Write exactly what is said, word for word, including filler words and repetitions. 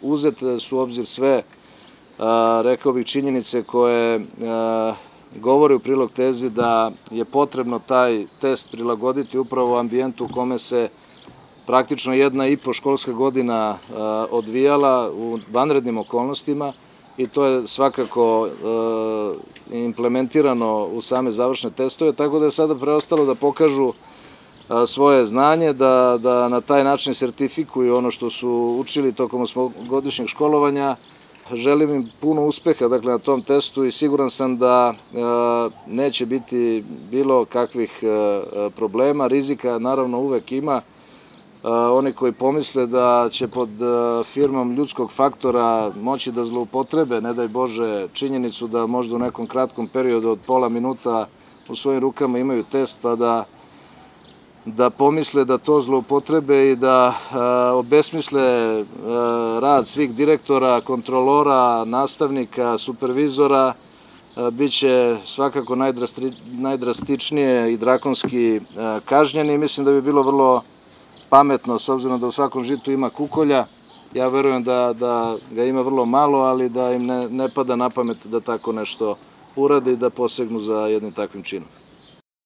uzete su u obzir sve, rekao bih, činjenice koje govore u prilog tezi da je potrebno taj test prilagoditi upravo ambijentu u kome se praktično jedna i po školska godina odvijala u vanrednim okolnostima i to je svakako implementirano u same završne testove, tako da je sada preostalo da pokažu svoje znanje, da na taj način sertifikuju ono što su učili tokom osmogodišnjeg školovanja. Želim im puno uspeha na tom testu i siguran sam da neće biti bilo kakvih problema. Rizika naravno uvek ima. Oni koji pomisle da će pod firmom ljudskog faktora moći da zloupotrebe, ne daj Bože, činjenicu da možda u nekom kratkom periodu od pola minuta u svojim rukama imaju test pa da da pomisle da to zloupotrebe i da obesmisle rad svih direktora, kontrolora, nastavnika, supervizora, biće svakako najdrastičnije i drakonski kažnjeni i mislim da bi bilo vrlo pametno, s obzirom da u svakom žitu ima kukolja. Ja verujem da ga ima vrlo malo, ali da im ne pada na pamet da tako nešto urade i da posegnu za jednim takvim činom.